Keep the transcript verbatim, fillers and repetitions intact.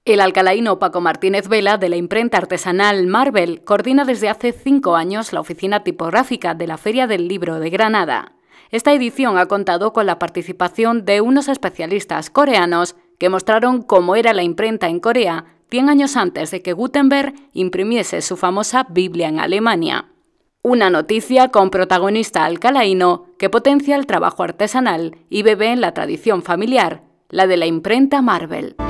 El alcalaíno Paco Martínez Vela, de la imprenta artesanal Marvel, coordina desde hace cinco años la oficina tipográfica de la Feria del Libro de Granada. Esta edición ha contado con la participación de unos especialistas coreanos que mostraron cómo era la imprenta en Corea cien años antes de que Gutenberg imprimiese su famosa Biblia en Alemania. Una noticia con protagonista alcalaíno que potencia el trabajo artesanal y bebe en la tradición familiar, la de la imprenta Marvel.